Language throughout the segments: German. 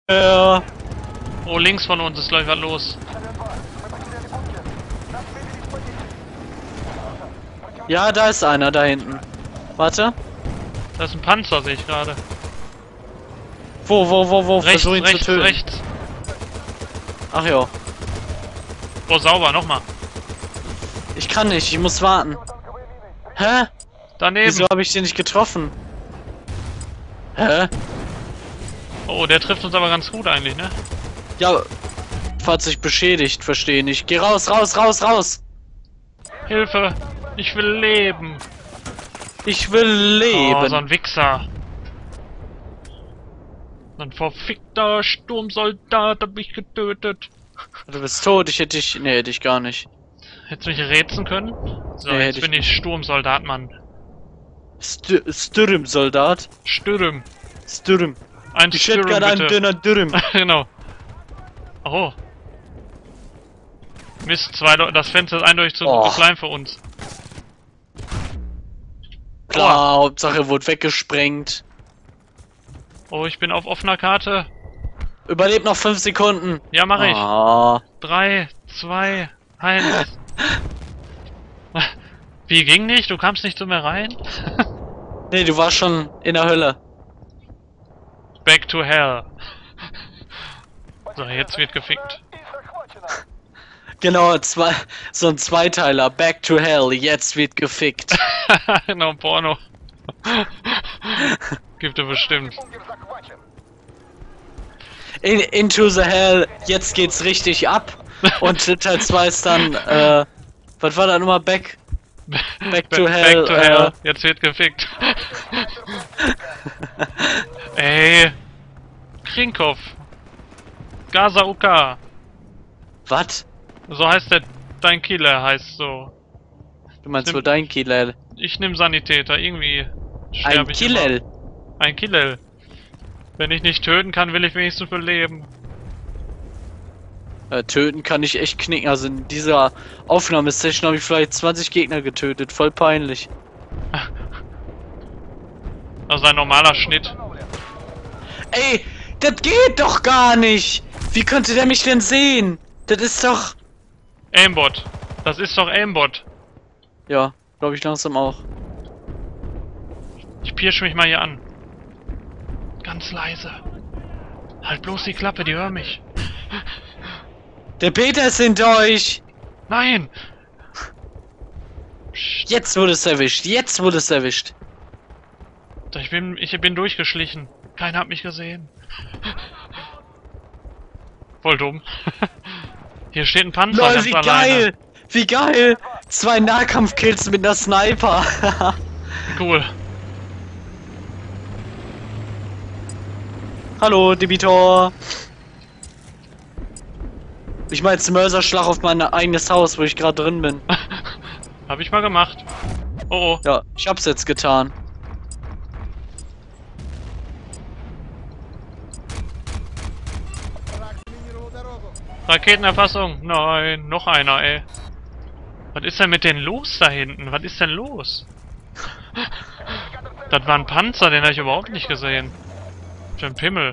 Oh, links von uns ist gleich was los. Ja, da ist einer da hinten. Warte. Da ist ein Panzer, sehe ich gerade. Wo? Rechts, Versuch ihn zu rechts, töten. rechts. Ach ja. Oh, sauber, nochmal. Ich kann nicht, ich muss warten. Hä? Daneben. Wieso habe ich den nicht getroffen? Hä? Oh, der trifft uns aber ganz gut eigentlich, ne? Ja, hat sich beschädigt, verstehe nicht. Geh raus! Hilfe! Ich will leben! Ich will leben. Oh, so ein Wichser. So ein verfickter Sturmsoldat hat mich getötet. Du bist tot, ich hätte dich... Nee, hätte ich gar nicht. Hättest du mich rätseln können? So, Nee, jetzt hätte bin ich Sturmsoldat, Mann. Stürm-Soldat. Stürm. Stürm. Ein Ich hätte Stürm, gerne einen bitte. dünner Dürm. Genau. Oh. Mist, zwei Leute. Das Fenster ist eindeutig zu klein für uns. Klar, Hauptsache wurde weggesprengt. Oh, ich bin auf offener Karte. Überlebt noch 5 Sekunden. Ja, mach ich. Ah. 3, 2, 1. Wie ging nicht? Du kamst nicht zu mir rein? Nee, du warst schon in der Hölle. Back to hell. So, jetzt wird gefickt. Genau, so ein Zweiteiler. Back to hell, jetzt wird gefickt. Genau, Porno. Gibt es bestimmt. Into the hell, jetzt geht's richtig ab. Und Teil 2 ist dann, was war da nochmal? Back to hell. Back to hell. Jetzt wird gefickt. Ey. Krinkov. Gaza UK. Was? So heißt der, dein Killer heißt so. Du meinst wohl dein Killer? Ich nehm Sanitäter, irgendwie Ein sterbe ich Killer? immer. Ein Killer. Wenn ich nicht töten kann, will ich wenigstens überleben. Töten kann ich echt knicken. Also in dieser Aufnahmesession habe ich vielleicht 20 Gegner getötet. Voll peinlich. Das ist ein normaler Schnitt. Ey, das geht doch gar nicht! Wie könnte der mich denn sehen? Das ist doch... Aimbot. Das ist doch Aimbot. Ja, glaube ich langsam auch. Ich pirsch mich mal hier an. Ganz leise. Halt bloß die Klappe, die hören mich. Der Peter ist hinter euch! Nein! Jetzt wurde es erwischt, jetzt wurde es erwischt. Ich bin durchgeschlichen. Keiner hat mich gesehen. Voll dumm. Hier steht ein Panzer Lol, ganz wie alleine. geil! Wie geil! 2 Nahkampfkills mit einer Sniper. Cool. Hallo, Debitor. Ich meine jetzt Mörserschlag auf mein eigenes Haus, wo ich gerade drin bin. Hab ich mal gemacht. Oh, oh. Ja, ich hab's jetzt getan. Raketenerfassung. Nein, noch einer, ey. Was ist denn mit denen los da hinten? Was ist denn los? Das war ein Panzer, den habe ich überhaupt nicht gesehen. Für ein Pimmel.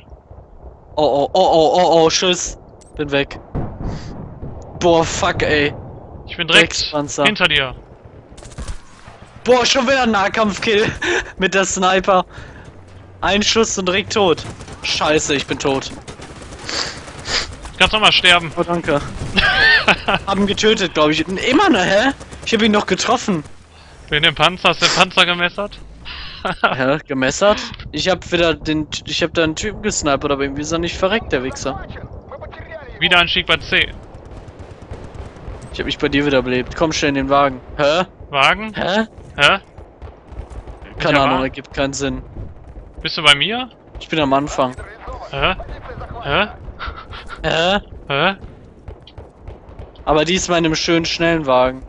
Oh, tschüss. Bin weg. Boah, fuck, ey. Ich bin direkt Dreckspanzer. hinter dir. Boah, schon wieder ein Nahkampfkill mit der Sniper. Ein Schuss und direkt tot. Scheiße, ich bin tot. Kannst noch mal sterben. Oh, danke. Haben getötet, glaube ich. Immer noch, hä? Ich habe ihn noch getroffen. Wen den Panzer? Hast du den Panzer gemessert? Ja, gemessert? Ich habe da einen Typen gesnipert, aber irgendwie ist er nicht verreckt, der Wichser. Wiederanstieg bei C. Ich habe mich bei dir wiederbelebt. Komm schnell in den Wagen. Hä? Wagen? Hä? Hä? Keine Ahnung, Wagen? ergibt keinen Sinn. Bist du bei mir? Ich bin am Anfang. Hä? Hä? Hä? Hä? Aber diesmal in einem schönen, schnellen Wagen.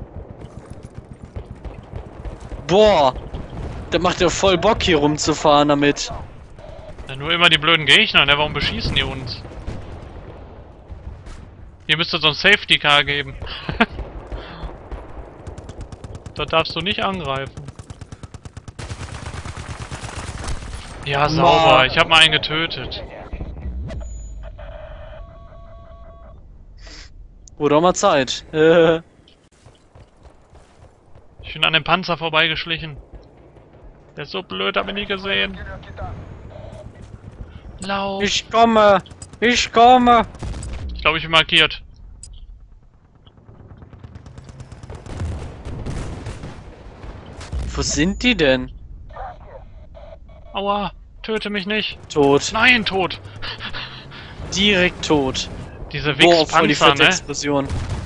Boah! Das macht ja voll Bock, hier rumzufahren damit. Ja, nur immer die blöden Gegner, ne? Warum beschießen die uns? Hier müsste so ein Safety Car geben. Da darfst du nicht angreifen. Ja, sauber. Ich habe mal einen getötet. Wurde auch mal Zeit. Ich bin an dem Panzer vorbeigeschlichen. Der ist so blöd, hab ich nie gesehen. Lauf. Ich komme! Ich komme! Ich glaube, ich bin markiert. Wo sind die denn? Aua, töte mich nicht. Tot. Nein, tot. Direkt tot. Diese Boah, voll die Wix-Panzer, fette ne? Explosion.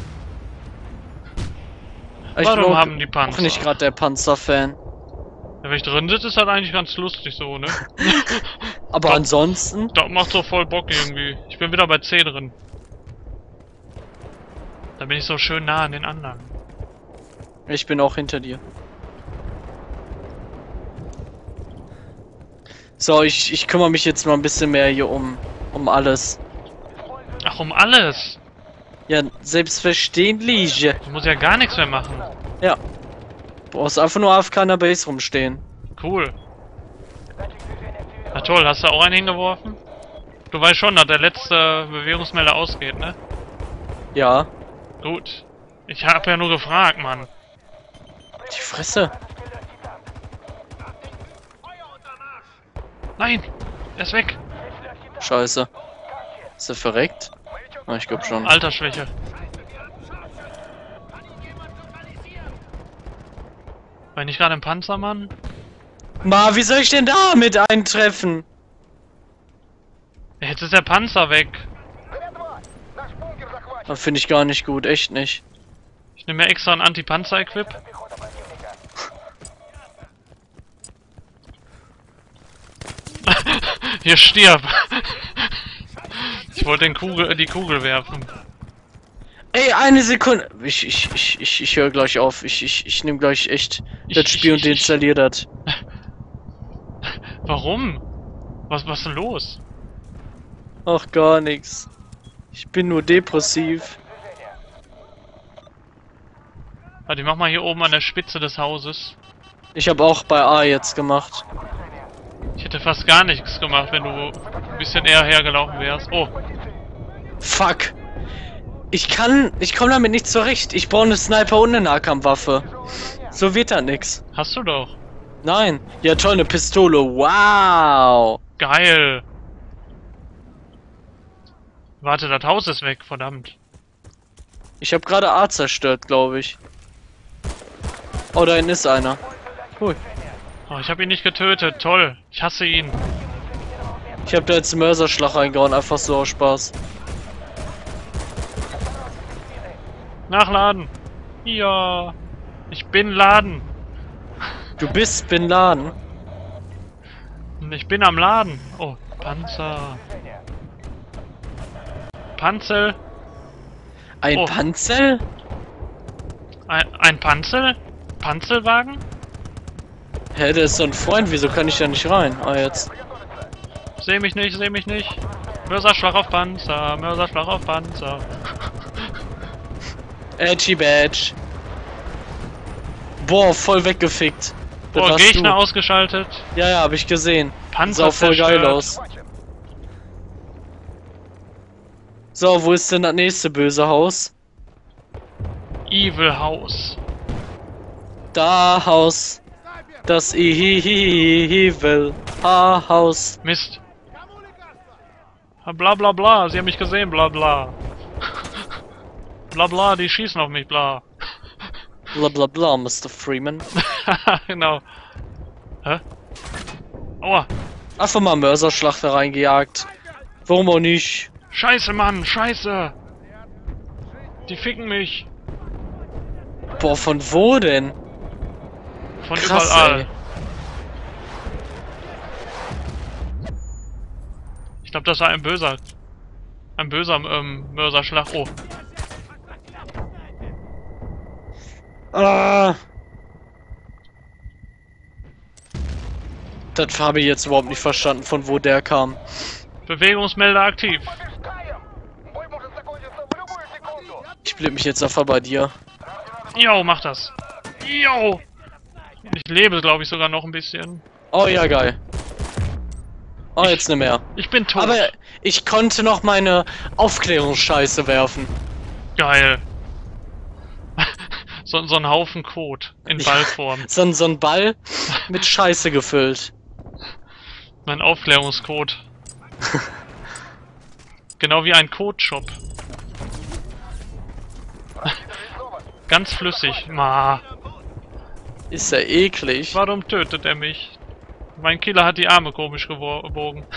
Warum haben die Auch Panzer? nicht gerade der Panzer-Fan. Ja, wenn ich drin sitze, ist halt eigentlich ganz lustig so, ne? Aber Doch. ansonsten... Das macht so voll Bock irgendwie. Ich bin wieder bei C drin. Da bin ich so schön nah an den anderen. Ich bin auch hinter dir. So, ich kümmere mich jetzt mal ein bisschen mehr hier um alles. Ach, um alles? Ja, selbstverständlich. Ich muss ja gar nichts mehr machen. Ja. Du brauchst einfach nur AFK in der Base rumstehen. Cool. Na toll, hast du auch einen hingeworfen? Du weißt schon, dass der letzte Bewegungsmelder ausgeht, ne? Ja. Gut. Ich hab ja nur gefragt, Mann. Die Fresse. Nein! Er ist weg! Scheiße. Ist er verreckt? Ah, ich glaub schon. Altersschwäche. War nicht gerade ein Panzermann? Ma, wie soll ich denn da mit eintreffen? Jetzt ist der Panzer weg. Das finde ich gar nicht gut, echt nicht. Ich nehme mir extra ein Anti-Panzer-Equip. Hier stirb! Ich wollte die Kugel werfen. Ey, eine Sekunde. Ich höre gleich auf. Ich nehme gleich echt das Spiel und deinstalliere das. Warum? Was ist denn los? Ach, gar nichts. Ich bin nur depressiv. Warte, ich mach mal hier oben an der Spitze des Hauses. Ich habe auch bei A jetzt gemacht. Ich hätte fast gar nichts gemacht, wenn du ein bisschen eher hergelaufen wärst. Oh, Fuck. Ich komme damit nicht zurecht. Ich brauche eine Sniper und eine Nahkampfwaffe. So wird das nix. hast du doch. Nein. Ja toll, eine Pistole. Wow. Geil. Warte, das Haus ist weg, verdammt. Ich habe gerade A zerstört, glaube ich. Oh, da hinten ist einer. Cool. Oh, ich habe ihn nicht getötet. Toll. Ich hasse ihn. Ich habe da jetzt einen Mörserschlag reingehauen, einfach so aus Spaß. Nachladen. Ja. Ich bin Laden. Du bist Bin Laden. Ich bin am Laden. Oh, Panzer. Panzel. Ein Oh. Panzer? Ein Panzel? Panzelwagen? Hä, der ist so ein Freund, wieso kann ich da nicht rein? Ah, jetzt. Seh mich nicht, seh mich nicht. Mörserschlag auf Panzer, Mörserschlag auf Panzer. Edgy Badge. Boah, voll weggefickt. Das Oh, warst Gegner du. ausgeschaltet. Ja, ja, hab ich gesehen. Panzer Sah voll geil zerstört. aus. So, wo ist denn das nächste böse Haus? Evil House. Da Haus. Das Evil Haus. Mist. Bla bla bla, sie haben mich gesehen, bla bla. Bla bla, die schießen auf mich, bla. Bla bla bla, Mr. Freeman. Genau. Hä? Aua. Einfach mal Mörserschlag da reingejagt. Warum auch nicht? Scheiße, Mann, scheiße. Die ficken mich. Boah, von wo denn? Von Krass, überall. ey. Ich glaube, das war ein böser Mörserschlag. Oh. Ah. Das habe ich jetzt überhaupt nicht verstanden, von wo der kam. Bewegungsmelder aktiv. Ich blieb mich jetzt einfach bei dir. Jo, mach das. Jo. Ich lebe, glaube ich, sogar noch ein bisschen. Oh ja, geil. Oh, jetzt nicht mehr. Ich bin tot. Aber ich konnte noch meine Aufklärungsscheiße werfen. Geil. So ein Haufen Kot in Ballform. So ein Ball mit Scheiße gefüllt. Mein Aufklärungscode. Genau wie ein Code-Shop. Ganz flüssig. Ma. Ist ja eklig. Warum tötet er mich? Mein Killer hat die Arme komisch gebogen.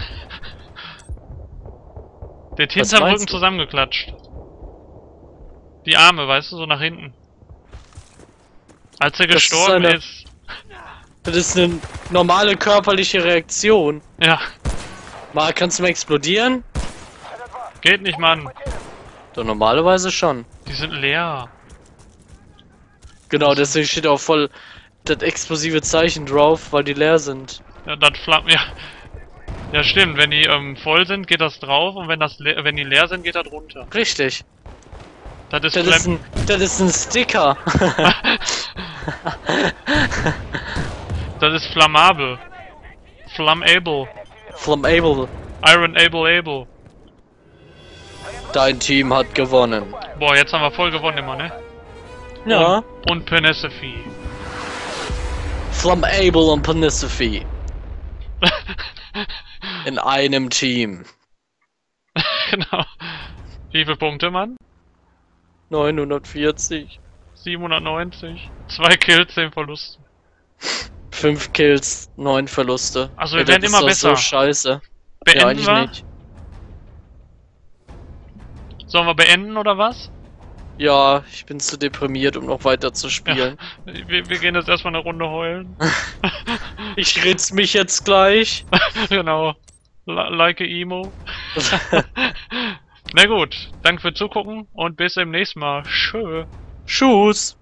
Der hat hinterm Rücken zusammengeklatscht. Die Arme, weißt du, so nach hinten. Als er gestorben ist. Das ist eine normale körperliche Reaktion. Ja. Mal, kannst du mal explodieren? Geht nicht, Mann. Doch normalerweise schon. Die sind leer. Genau, deswegen steht auch voll das explosive Zeichen drauf, weil die leer sind. Ja, das Flammen. Ja. Ja, stimmt. Wenn die ist, sind, geht das drauf und wenn die leer sind, geht das runter. Richtig. Das ist Das ist ein Sticker. Das ist flammabel. Flammable. Flammable. Ironable. Dein Team hat gewonnen. Boah, jetzt haben wir voll gewonnen immer, ne? Ja. Und Penesophi. Flammable und Penesophi. In einem Team. Genau. Wie viele Punkte, Mann? 940. 790. 2 Kills, 10 Verluste. 5 Kills, 9 Verluste. Also wir werden immer besser. So scheiße. Beenden ja, eigentlich wir? nicht. Sollen wir beenden oder was? Ja, ich bin zu deprimiert, um noch weiter zu spielen. Ja, wir gehen jetzt erstmal eine Runde heulen. Ich ritz mich jetzt gleich. Genau. Like a Emo. Na gut, danke fürs Zugucken und bis zum nächsten Mal. Tschö. Tschüss.